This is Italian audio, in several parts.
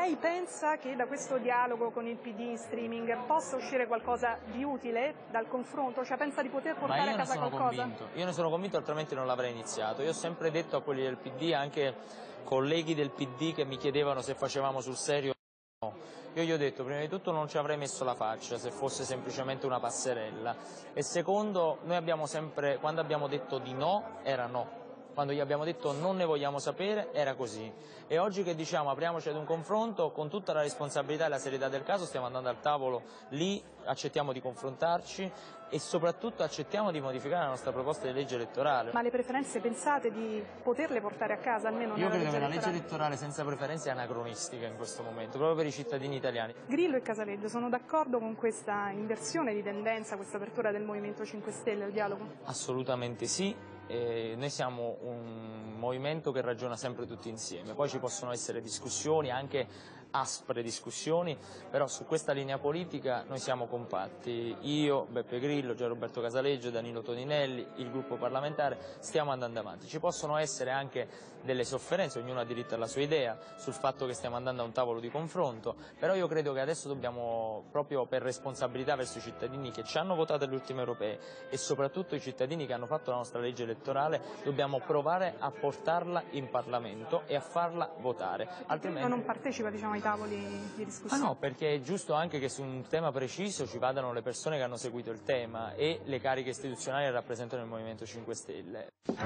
lei pensa che da questo dialogo con il PD in streaming possa uscire qualcosa di utile dal confronto? Cioè pensa di poter portare a casa qualcosa? Io ne sono convinto, altrimenti non l'avrei iniziato. Io ho sempre detto a quelli del PD, anche colleghi del PD che mi chiedevano se facevamo sul serio o no. Io gli ho detto, prima di tutto non ci avrei messo la faccia se fosse semplicemente una passerella. E secondo, noi abbiamo sempre, quando abbiamo detto di no, era no. Quando gli abbiamo detto non ne vogliamo sapere, era così. E oggi che diciamo apriamoci ad un confronto, con tutta la responsabilità e la serietà del caso, stiamo andando al tavolo lì, accettiamo di confrontarci e soprattutto accettiamo di modificare la nostra proposta di legge elettorale. Ma le preferenze pensate di poterle portare a casa almeno nella legge elettorale? Io credo che la legge elettorale senza preferenze è anacronistica in questo momento, proprio per i cittadini italiani. Grillo e Casaleggio sono d'accordo con questa inversione di tendenza, questa apertura del Movimento 5 Stelle al dialogo? Assolutamente sì. Noi siamo un movimento che ragiona sempre tutti insieme, poi ci possono essere discussioni, anche aspre discussioni, però su questa linea politica noi siamo compatti. Io, Beppe Grillo, Gian Roberto Casaleggio, Danilo Toninelli, il gruppo parlamentare, stiamo andando avanti. Ci possono essere anche delle sofferenze, ognuno ha diritto alla sua idea, sul fatto che stiamo andando a un tavolo di confronto, però io credo che adesso dobbiamo, proprio per responsabilità verso i cittadini che ci hanno votato alle ultime europee e soprattutto i cittadini che hanno fatto la nostra legge elettorale, dobbiamo provare a portarla in Parlamento e a farla votare. Altrimenti non partecipa, diciamo, ai tavoli di discussione? No, perché è giusto anche che su un tema preciso ci vadano le persone che hanno seguito il tema e le cariche istituzionali che rappresentano il Movimento 5 Stelle.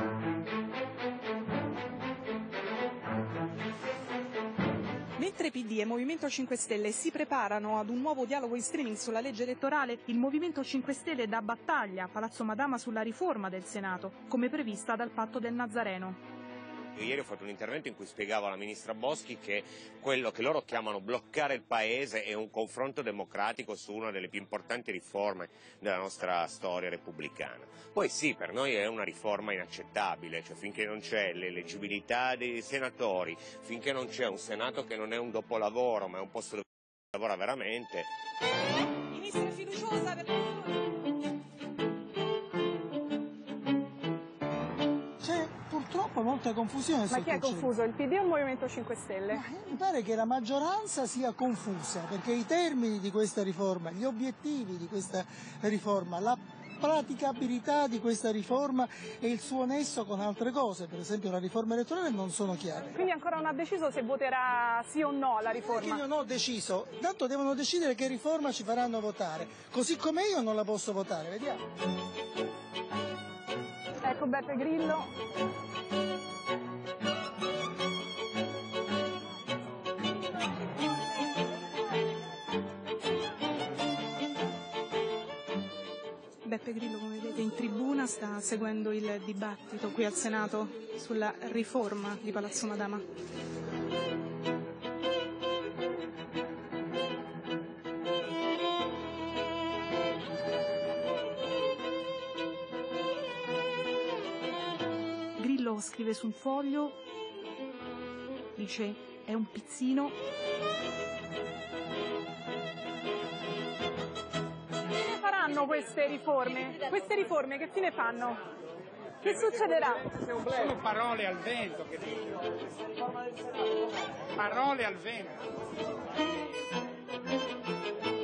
Mentre PD e Movimento 5 Stelle si preparano ad un nuovo dialogo in streaming sulla legge elettorale, il Movimento 5 Stelle dà battaglia a Palazzo Madama sulla riforma del Senato, come prevista dal patto del Nazareno. Ieri ho fatto un intervento in cui spiegavo alla ministra Boschi che quello che loro chiamano bloccare il paese è un confronto democratico su una delle più importanti riforme della nostra storia repubblicana. Poi sì, per noi è una riforma inaccettabile, cioè finché non c'è l'eleggibilità dei senatori, finché non c'è un Senato che non è un dopolavoro ma è un posto dove si lavora veramente. Ministra fiduciosa per... Purtroppo molta confusione. Ma chi è confuso? Il PD o il Movimento 5 Stelle? Mi pare che la maggioranza sia confusa, perché i termini di questa riforma, gli obiettivi di questa riforma, la praticabilità di questa riforma e il suo nesso con altre cose, per esempio la riforma elettorale, non sono chiare. Quindi ancora non ha deciso se voterà sì o no alla riforma? Io non ho deciso, tanto devono decidere che riforma ci faranno votare, così come io non la posso votare, vediamo. Ecco Beppe Grillo. Beppe Grillo, come vedete, in tribuna sta seguendo il dibattito qui al Senato sulla riforma di Palazzo Madama. Grillo scrive su un foglio, dice è un pizzino. Queste riforme? Queste riforme che fine fanno? Che succederà? Sono parole al vento, che dico. Parole al vento.